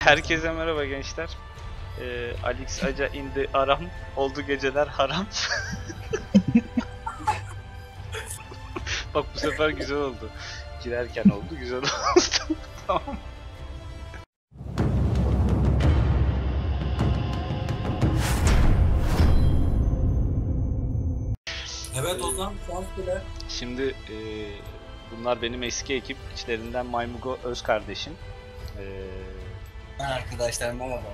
Herkese merhaba gençler. Alex Aca indi aram. Oldu geceler haram. Bak bu sefer güzel oldu. Girerken oldu, güzel oldu. Tamam. Evet Ozan, şans bile. Şimdi bunlar benim eski ekip. İçlerinden Maymugo öz kardeşim. Arkadaşlar merhaba.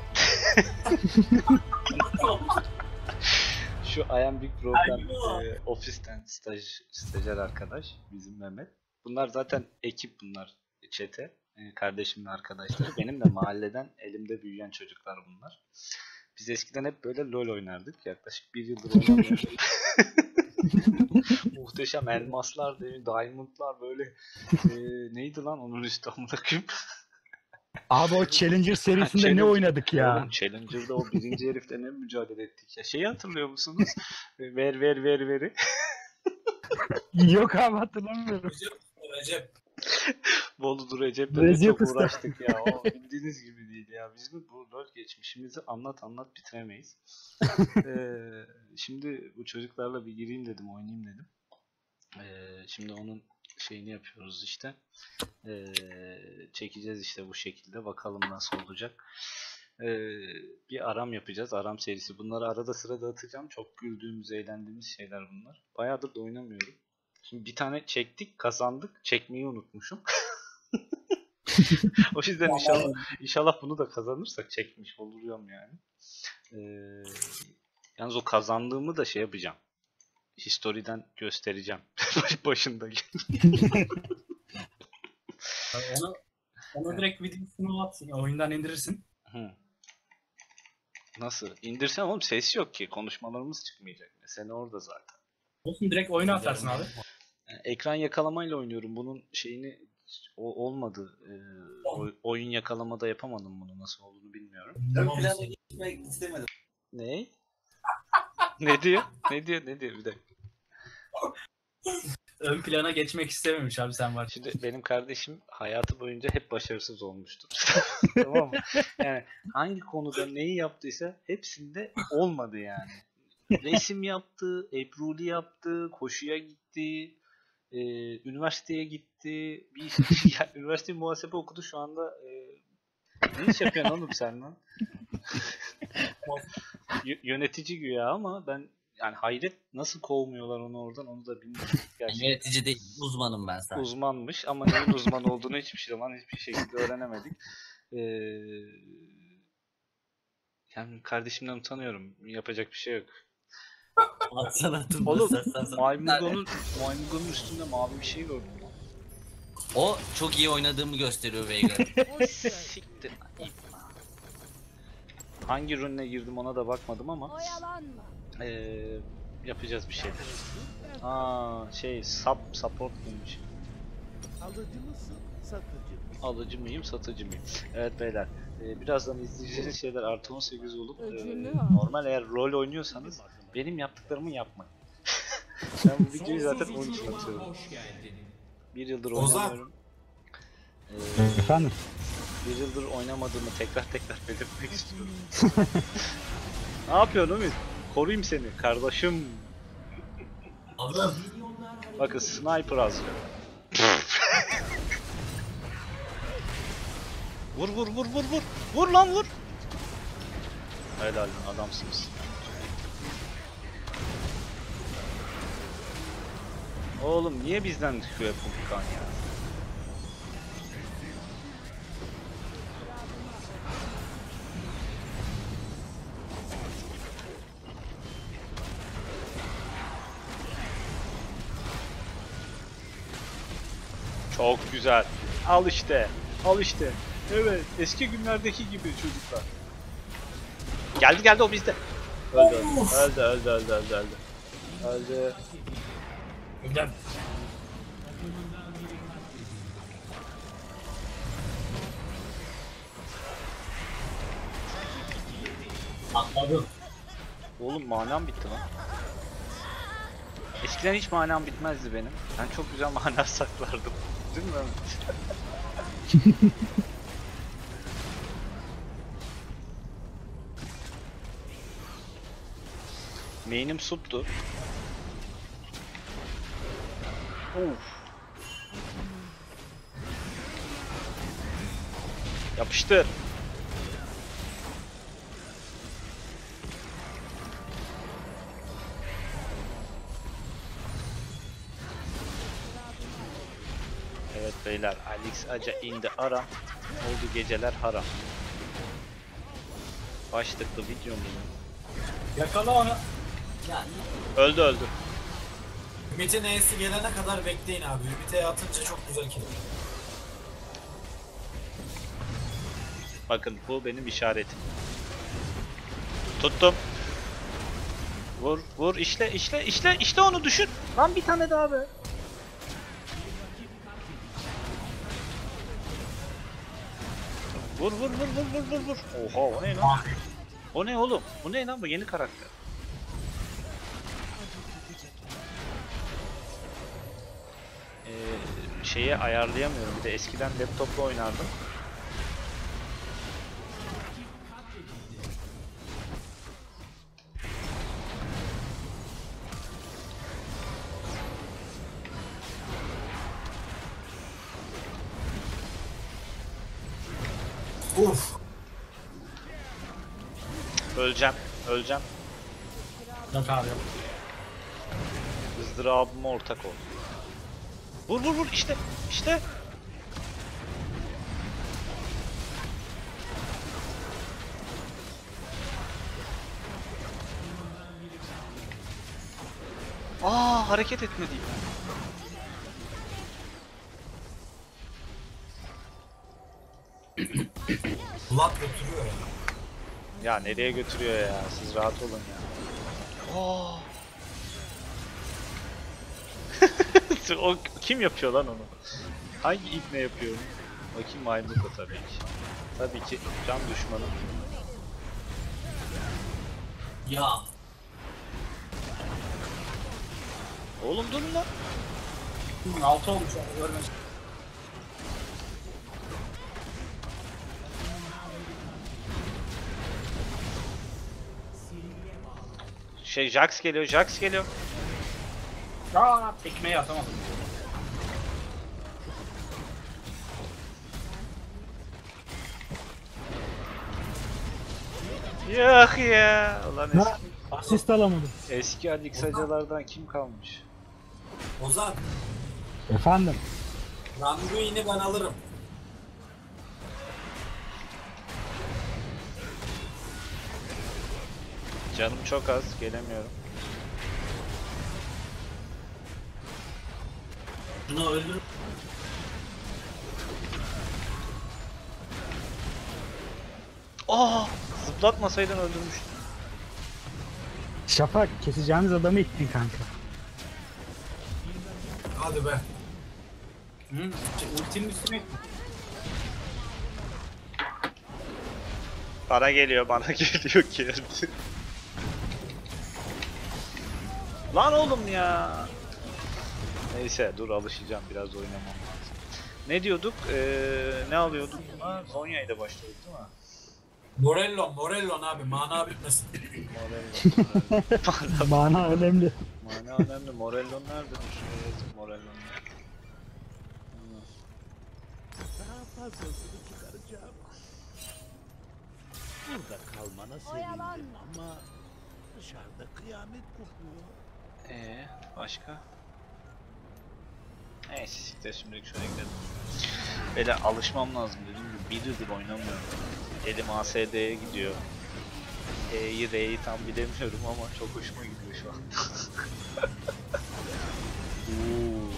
Şu I Am Big Bro'dan ofisten stajyer arkadaş bizim Mehmet. Bunlar zaten ekip bunlar. Çete. Kardeşimle arkadaşları. Benim de mahalleden elimde büyüyen çocuklar bunlar. Biz eskiden hep böyle LoL oynardık. Yaklaşık 1 yıldır oynamıyoruz. Muhteşem elmaslar, diamondlar böyle neydi lan onun üstü amına koyayım. Abi o Challenger serisinde ne oynadık ya? Oğlum Challenger'da o birinci herifle ne mücadele ettik ya. Şeyi hatırlıyor musunuz? Veri. Yok abi hatırlamıyorum. Recep. Bolu'dur Recep'le de Recep çok Usta. uğraştık ya. O bildiğiniz gibi değil ya. Biz bu LoL geçmişimizi anlat bitiremeyiz. Şimdi bu çocuklarla bir gireyim dedim, oynayayım dedim. Şimdi onun şeyini yapıyoruz işte. Çekeceğiz işte bu şekilde. Bakalım nasıl olacak. Bir aram yapacağız. Aram serisi. Bunları arada sırada atacağım. Çok güldüğümüz, eğlendiğimiz şeyler bunlar. Bayağıdır da oynamıyorum. Şimdi bir tane çektik, kazandık. Çekmeyi unutmuşum. O yüzden inşallah bunu da kazanırsak çekmiş olurum yani. Yalnız o kazandığımı da şey yapacağım. History'den göstereceğim. Başındaki. Ona direkt videosunu at. Oyundan indirirsin. Nasıl? İndirsem oğlum ses yok ki. Konuşmalarımız çıkmayacak. Mesele orada zaten. Olsun direkt oyuna atarsın abi. Ekran yakalamayla oynuyorum. Bunun şeyini olmadı. Oyun yakalamada yapamadım bunu. Nasıl olduğunu bilmiyorum. Ön plana geçmek istemedim. Ne? Ne diyor? Ne diyor? Bir dakika. Ön plana geçmek istememiş abi sen var. Şimdi benim kardeşim hayatı boyunca hep başarısız olmuştur. Tamam mı? Yani hangi konuda neyi yaptıysa hepsinde olmadı yani. Resim yaptı, Ebruli yaptı, koşuya gitti, üniversiteye gitti. Yani üniversite muhasebe okudu şu anda. Ne iş yapıyorsun oğlum sen lan? Yönetici güya ama ben yani hayret nasıl kovmuyorlar onu oradan onu da bilmiyorum. Gerçekten. Yönetici değil, uzmanım ben sadece. Uzmanmış ama neyin uzman olduğunu hiçbir şekilde öğrenemedik. Yani kardeşimden utanıyorum. Yapacak bir şey yok. Oğlum Maymugo'nun üstünde mavi bir şey gördüm lan. O çok iyi oynadığımı gösteriyor Veigar. Siktir. Hangi rünle girdim ona da bakmadım ama yapacağız bir şeyler. Support mıymış? Alıcı mıyım, satıcı mıyım? Evet beyler, birazdan izleyeceğiniz şeyler artı 18 olup normal eğer rol oynuyorsanız benim yaptıklarımı yapmayın. Ben bu videoyu zaten onun için atıyorum. 1 yıldır oynamıyorum. Efendim? 1 yıldır oynamadığımı tekrar belirtmek istiyorum. Ne yapıyorsun Ümit? Koruyayım seni kardeşim. Bakın sniper azıyor. Vur. Vur lan vur. Helal lan adamsınız. Oğlum niye bizden çıkıyor Pumkan ya? Çok güzel. Al işte. Evet, eski günlerdeki gibi çocuklar. Geldi o bizde. Öldü. Öldüm. Atladım. Oğlum manam bitti lan. Eskiden hiç manam bitmezdi benim. Ben çok güzel mana saklardım. Değil mi Mehmet? Main'im suptu. Uf. Yapıştır. Evet beyler, Alex Aca indi aram. Oldu geceler haram. Başlıklı videomuz. Yakala onu. Yani Öldü öldü. Ümit'in E'si gelene kadar bekleyin abi. Ümit'e atınca çok güzel kill. Bakın bu benim işaretim. Tuttum. Vur vur işle işle işle işle onu düşün. Lan bir tane daha be. Vur vur vur vur vur vur vur. Oha o ne lan? O ne oğlum? Bu ne lan, bu yeni karakter. Şeyi ayarlayamıyorum. Bir de eskiden laptopla oynardım. Uf. Öleceğim. Öleceğim. Yok abi yok. Izdırabıma ortak ol. Vur vur vur işte. İşte. Aa, hareket etmedi. Vlad götürüyor ya. Ya nereye götürüyor ya? Siz rahat olun ya. Oo. O kim yapıyor lan onu? Hangi ip ne yapıyor? Bakayım, Maymuko tabii ki. Tabii ki can düşmanı. Ya. Oğlum durun lan. 6 olmuş abi görmedim. Jax geliyor, Jax geliyor. Aa, tekmeyi atamadım. Yok ya. Ulan Ha, asist alamadım. eski Alixacalardan kim kalmış? Ozan. Efendim. Randuin'i ben alırım. Canım çok az, gelemiyorum. Şunu öldür. Aa, zıplatmasaydın öldürmüştüm. Şafak, keseceğimiz adamı ittin kanka. Hadi be. Hı, ultinin üstüne. Bana geliyor, bana geliyor geldi. Lan oğlum ya. Neyse dur, alışacağım, biraz oynamam lazım. Ne diyorduk? Ne alıyorduk buna? Zonya ile başladık değil mi? Morellon, Morellon abi. Mana bitmesin. Morellon. Mana önemli. Mana önemli. Morellon nerede? Şuraya yazayım Morellon'u. Daha fazlasını çıkaracağım. Burada kalmana sevindim ama dışarıda kıyamet kopuyor. Başka? Neyse siktir, şimdilik şöyle gidelim. Böyle alışmam lazım, dediğim gibi bir yıldır oynamıyorum. Elim ASD'ye gidiyor. E'yi R'yi tam bilemiyorum ama çok hoşuma gidiyor şu an. Oo.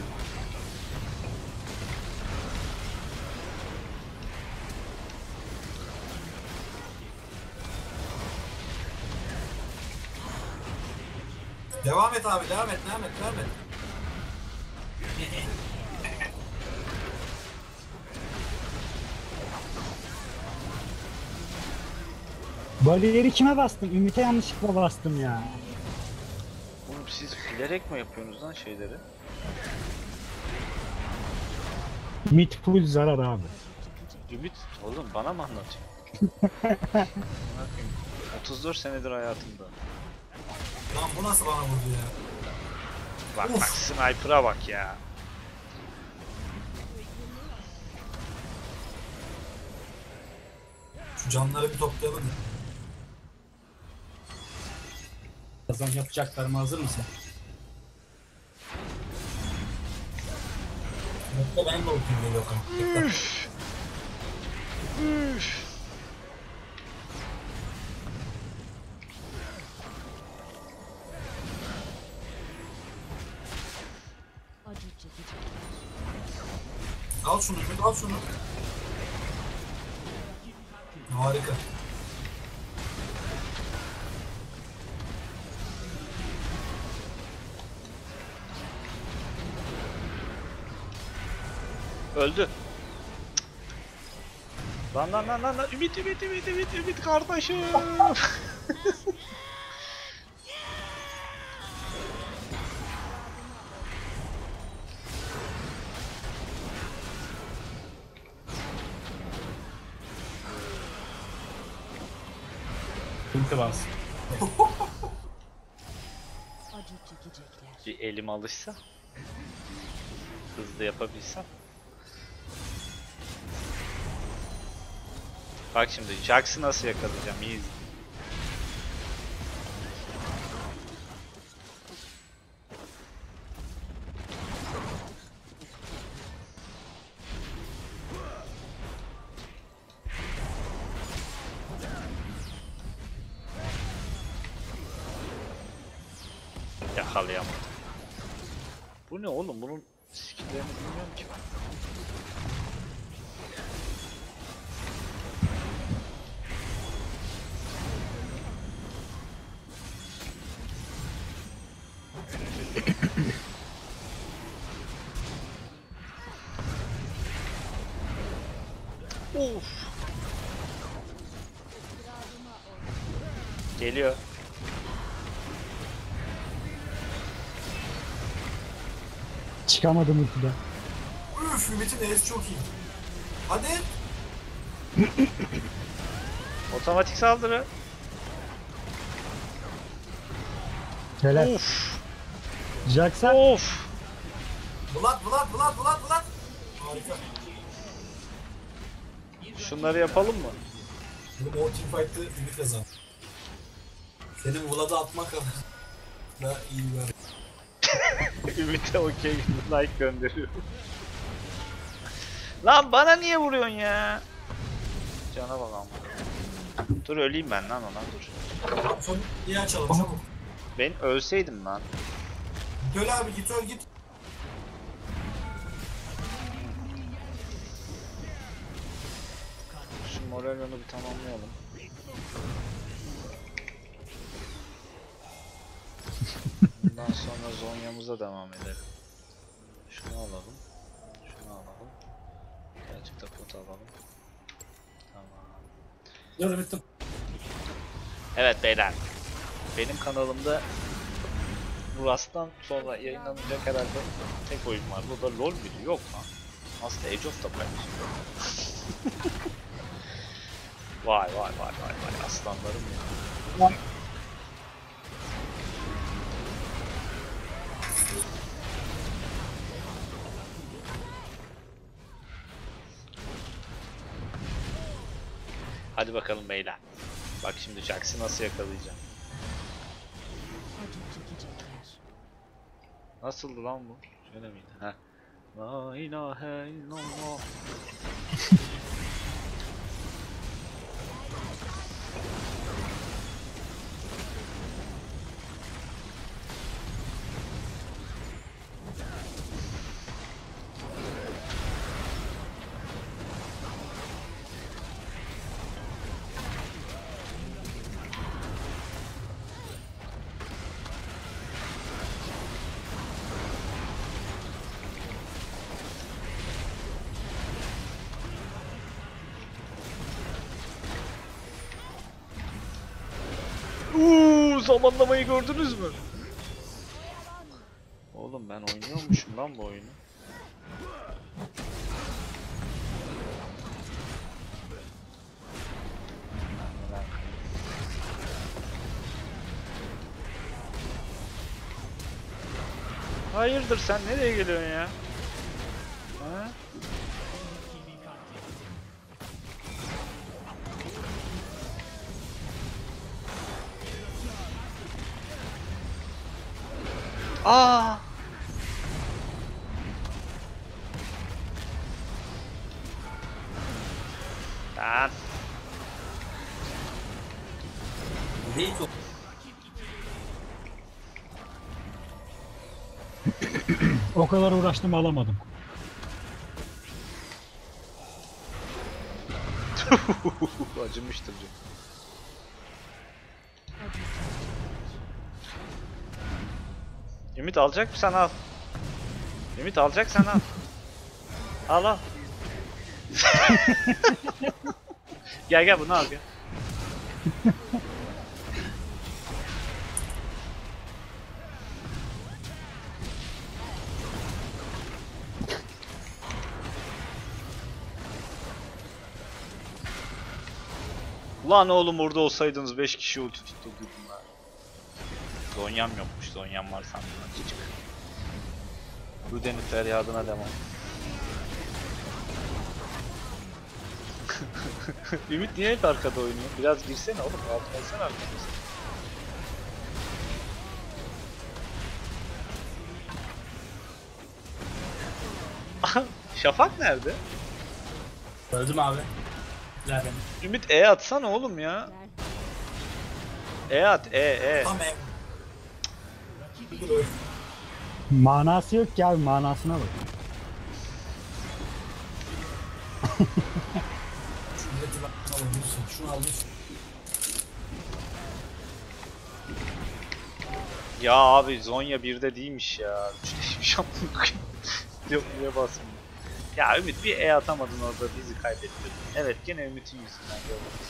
Devam et abi, devam et, devam et, devam et. Bariyeri kime bastım? Ümit'e yanlışlıkla bastım ya. Oğlum siz bilerek mi yapıyorsunuz lan şeyleri? Ümit full zarar abi. Ümit, oğlum bana mı anlatıyorsun? 34 senedir hayatımda. Lan bu nasıl bana vurdu ya? Bak Of. bak sniper'a bak ya. Şu canları bir toplayalım ya. Birazdan yapacaklarıma hazır mısın? Yoksa ben de okuyayım geliyor kanka. Acı çekici. Al şunu Ümit, al şunu. Harika. Öldü. Lan. Ümit kardeşim. Ulti bas. Acı çekecekler. Bir elim alışsa. Hızlı yapabilsem. Bak şimdi Jax'ı nasıl yakalayacağım, iyi izle. Yakalayamadım. Bu ne oğlum? Bunun skill'lerini bilmiyorum ki ben. Of. Geliyor. Çıkamadım ultide. Üf, Ümit'in E'si çok iyi. Hadi. Otomatik saldırı. Helal. Of. Jax'a Of. Bulat. Harika. Şunları yapalım mı? Benim o teamfight'ı Ümit kazandı. Senin Vlad'ı atmak kadar da iyi bir hareket. Ümit'e okey like gönderiyorum. Lan bana niye vuruyorsun ya? Cana bak ama. Dur öleyim ben lan ona dur. Son iyi açalım çabuk. Ben ölseydim lan. Öl abi git öl git. Şu Morello'nu bir tamamlayalım. Bundan sonra Zonya'mıza devam edelim. Şunu alalım. Şunu alalım. Birazcık da pot alalım. Tamam. Dur bittim. Evet beyler. Benim kanalımda Rust'tan sonra yayınlanacak herhalde tek oyun var. Bu da LoL video yok lan. Aslında Age of da paylaşıyor. Vay aslanlarım ya. Hadi bakalım beyler. Bak şimdi Jax'ı nasıl yakalayacağım. Acı çekecekler. Nasıldı lan bu? Şöyle miydi? Heh. La ilahe illallah. Zamanlamayı gördünüz mü? Oğlum ben oynuyormuşum lan bu oyunu. Hayırdır sen nereye geliyorsun ya? Ha? Aa! Lan. Değil o. O kadar uğraştım alamadım. Acımıştır diyor. Acı çekecekler. Ümit alacak mı sen al. Ümit alacaksan al. Al al. Gel gel bunu al gel. Ulan oğlum orada olsaydınız 5 kişi ulti tutturdum ben. Zonyam yokmuş. Zonyam var sandım açık. Ruden'in feryadına devam. Ümit niye hep arkada oynuyor? Biraz girsene oğlum. Altına etsene arkamızda. Şafak nerede? Öldüm abi. Güzel benim. Ümit E atsana oğlum ya. E at E. Tam ev. Dur öyle. Manası yok ki abi, manasına bak. Şu milleti bak alıyorsun. Şunu alıyorsun. Ya abi Zonya 1'de değilmiş ya. 3'teymiş amına. Yok niye basmıyor? Ya Ümit bir E atamadın orada bizi kaybettirdin. Evet gene Ümit'in yüzünden gördüm.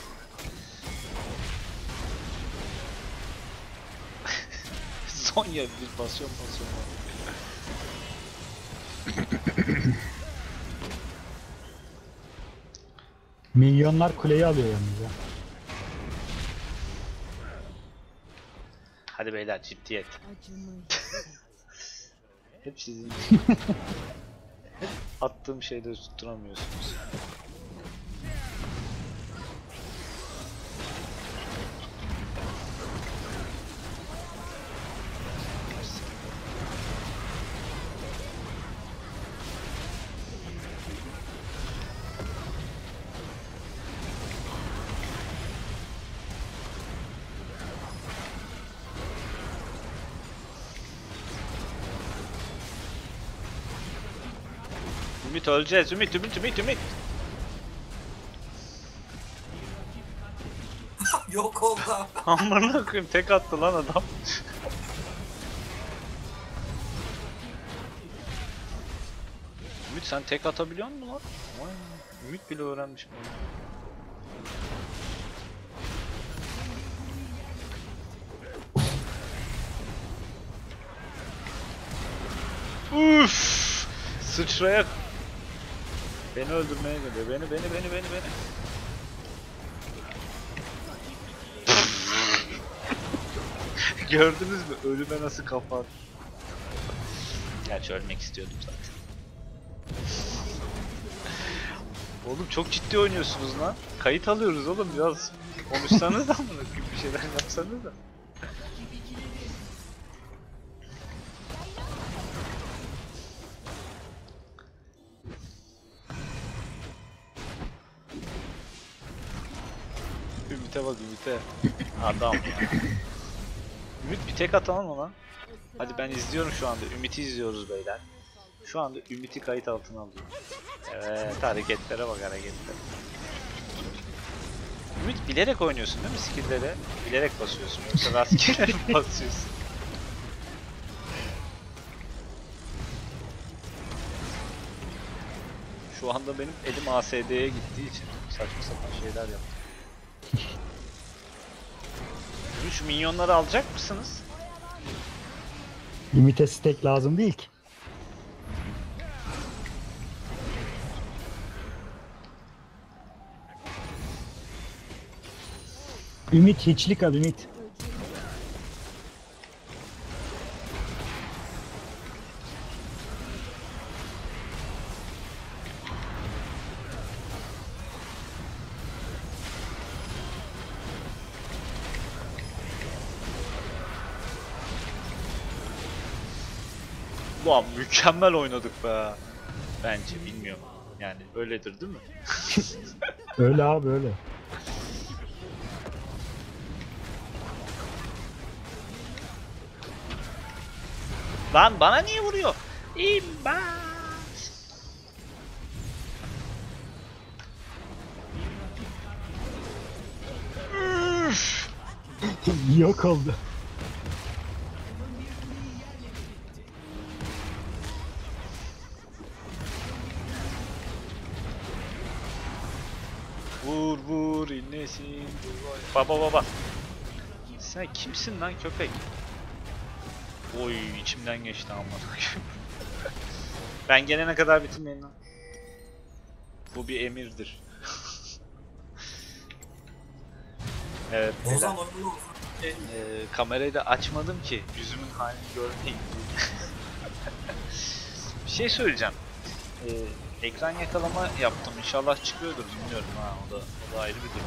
Zonya bir basıyor. Milyonlar kuleyi alıyor yalnız ya. Hadi beyler ciddiyet. Acımı Hep sizin hep attığım şeyleri tutturamıyorsunuz. Ümit öleceğiz. Ümit. Yok oldu. Amına koyayım tek attı lan adam. Ümit sen tek atabiliyor musun lan? Vay, Ümit bile öğrenmiş bunu. Uff! Sıçrayak. Beni öldürmeye geliyor. Beni. Gördünüz mü? Ölüme nasıl kafa attı? Gerçi ölmek istiyordum zaten. Oğlum çok ciddi oynuyorsunuz lan. Kayıt alıyoruz oğlum biraz. Konuşsanız da mı? Bir şeyler yapsanız da. Ümit'e bak Ümit'e. Adam ya. Ümit bir tek atalım mı lan? Hadi ben izliyorum şu anda. Ümit'i izliyoruz beyler. Şu anda Ümit'i kayıt altına alıyorum. Evet hareketlere bak hareketlere. Ümit bilerek oynuyorsun değil mi skill'lere? Bilerek basıyorsun yoksa rastgele mi basıyorsun? Şu anda benim elim ASD'ye gittiği için saçma sapan şeyler yaptım. Şu minyonları alacak mısınız? Limit'e stack lazım değil ki. Ümit hiçlik al Ümit. Ulan mükemmel oynadık be. Bence bilmiyorum. Yani öyledir değil mi? Öyle abi öyle. Lan bana niye vuruyor? İmbat. Yok oldu. Vur vur inlesin. Baba baba. Sen kimsin lan köpek? Oy içimden geçti amına koyayım. Ben gelene kadar bitirmeyin lan. Bu bir emirdir. Evet. Ozan beyler. oyunu Kamerayı da açmadım ki yüzümün halini görmeyin. Bir şey söyleyeceğim. Ekran yakalama yaptım. İnşallah çıkıyordur bilmiyorum ha. O da ayrı bir durum.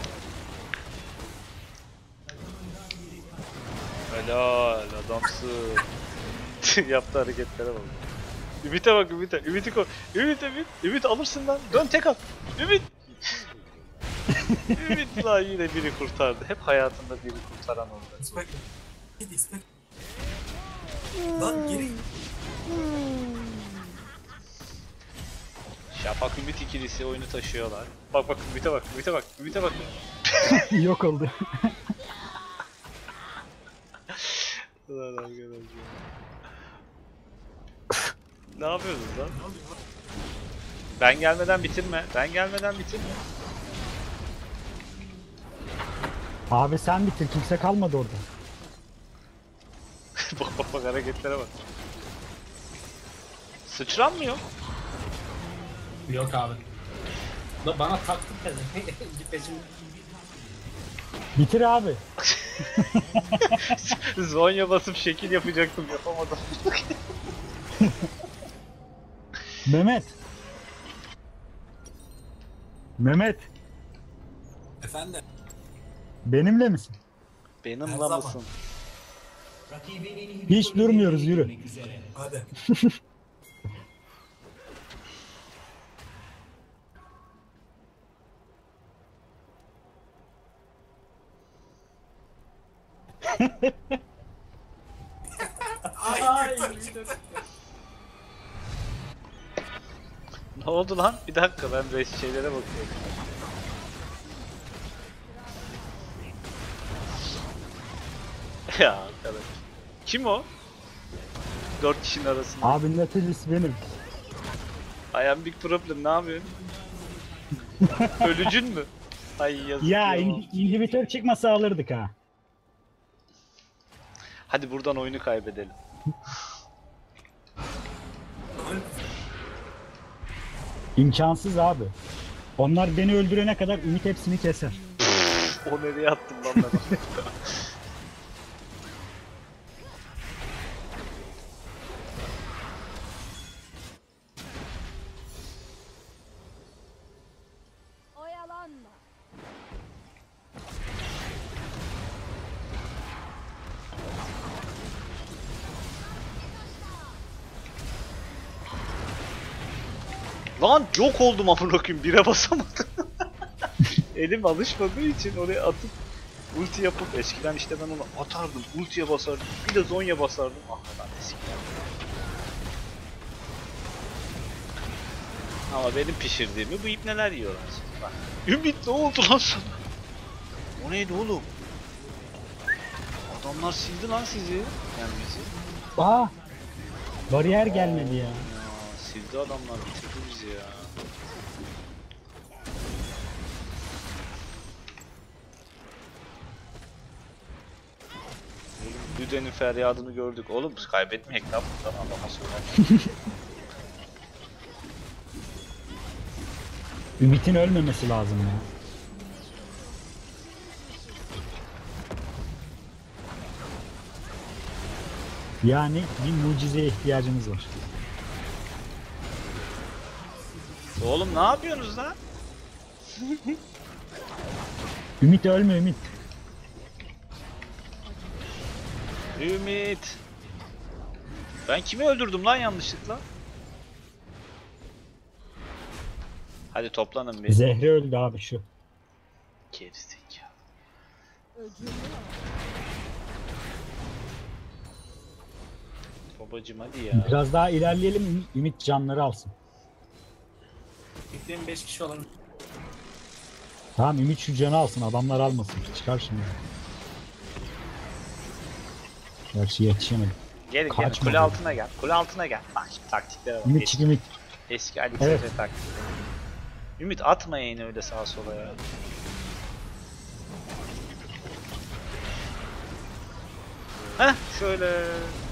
Helal adamsın. Yaptığı hareketlere bak. Ümit'e bak Ümit'e. Ümit'i koy. Ümit alırsın lan. Dön tek at. Ümit. Ümit lan yine biri kurtardı. Hep hayatında biri kurtaran oldu. Inspect. Git inspect. Lan geri. Şafak Ümit ikilisi oyunu taşıyorlar. Bak Ümit'e bak. Ümit'e bak. Yok oldu. Ulan arkadaşlar. Ne yapıyorsunuz lan? Ben gelmeden bitirme. Abi sen bitir, kimse kalmadı orada. bak hareketlere bak. Sıçran mı yok? Yok abi. Bana taktı peşim. Bitir abi. Zonya basıp şekil yapacaktım yapamadım. Mehmet. Mehmet. Efendim. Benimle misin? Benim Her la zaman. mısın? Hiç durmuyoruz, yürü. Hadi. Ay. Ne oldu lan? Bir dakika ben şeylere bakıyorum. Ya arkadaş. Kim o? 4 kişinin arasında. Abi neticesi benim. I am big problem, ne yapıyorsun? Ölücün mü? Ay yazık Ya ya. inhibitör çıkmasa alırdık ha. Hadi buradan oyunu kaybedelim. İmkansız abi. Onlar beni öldürene kadar Ümit hepsini keser. O nereye attım lan ben? Oyalanma. Lan yok oldum amına koyayım, bire basamadım. Elim alışmadığı için oraya atıp ulti yapıp eskiden işte ben onu atardım, ultiye basardım, bir de zonya basardım. Ah lan eskiden. Ama benim pişirdiğimi bu ipneler yiyorlar. Bak. Ümit ne oldu lan sana? O neydi oğlum? Adamlar sildi lan sizi. Gelmesi. Aa! Bariyer gelmedi ya. Ya sildi adamlar, bitirdi bizi ya. Lüden'in feryadını gördük. Oğlum biz kaybetmeyek lan buradan, adama söyler. Ümit'in ölmemesi lazım ya. Yani bir mucizeye ihtiyacımız var. Oğlum ne yapıyorsunuz lan? Ümit ölme Ümit. Ümit. Ben kimi öldürdüm lan yanlışlıkla? Hadi toplanın bir. Zehri öldü abi şu. Gerizekalı. Öcümü Babacım hadi ya. Biraz daha ilerleyelim, Ümit canları alsın. Bekleyin 5 kişi olalım. Tamam, Ümit şu canı alsın, adamlar almasın. Çıkar şimdi. Gerçi yetişemedim. Gelin Kaçma kule be. altına gel. Kule altına gel. Bak şimdi taktiklere bak. Ümit çık, Ümit. Eski Ali Evet. Sece taktikleri. Ümit atma yayını öyle sağa sola ya. Heh şöyle.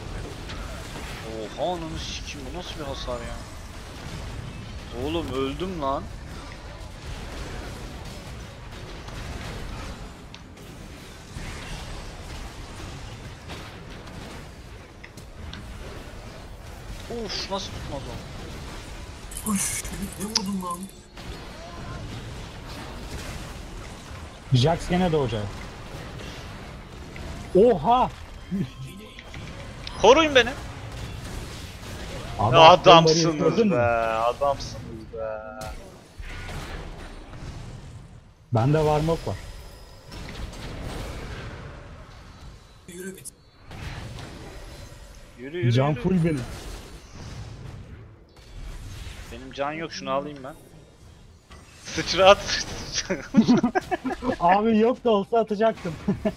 Oha ananı sikim, bu nasıl bir hasar ya? Oğlum öldüm lan. Uf nasıl tutmadı o? Uş, ne vurdun lan? Jax gene doğacak. Oha! Koruyun beni. Abi, Adamsınız gördün mü? be, adamsınız be. Bende varmak var. Yürü bit. Yürü yürü Can yürü. full benim. Benim can yok, şunu alayım ben. Sıçra at. Abi yok da olsa atacaktım.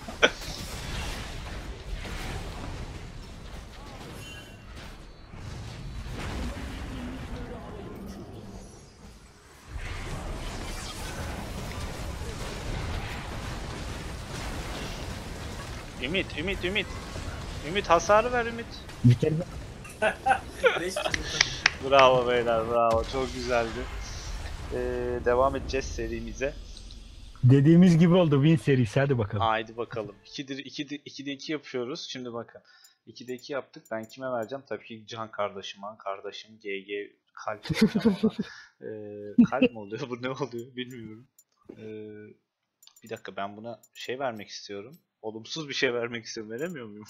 Ümit, Ümit, Ümit. Ümit hasarı ver Ümit. Bitirdim. 5 kişi. Bravo beyler, bravo. Çok güzeldi. Devam edeceğiz serimize. Dediğimiz gibi oldu win serisi, hadi bakalım. Haydi bakalım. 2'de 2 yapıyoruz. Şimdi bakın. 2'de 2 yaptık. Ben kime vereceğim? Tabii ki Can kardeşime. Kardeşim GG kalp. Kalp mi oluyor? Bu ne oluyor? Bilmiyorum. Bir dakika, ben buna şey vermek istiyorum. Olumsuz bir şey vermek istiyorum. Veremiyor muyum?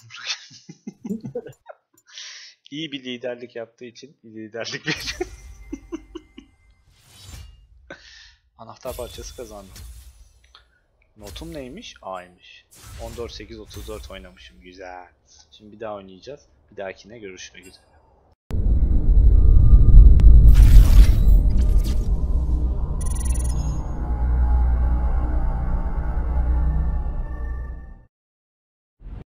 İyi bir liderlik yaptığı için liderlik veriyorum. Anahtar parçası kazandım. Notum neymiş? A'ymış. 14-8-34 oynamışım. Güzel. Şimdi bir daha oynayacağız. Bir dahakine görüşmek üzere.